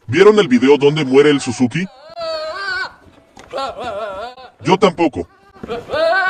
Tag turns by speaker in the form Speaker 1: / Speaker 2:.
Speaker 1: ¿Vieron el video donde muere el Suzuki? Yo tampoco.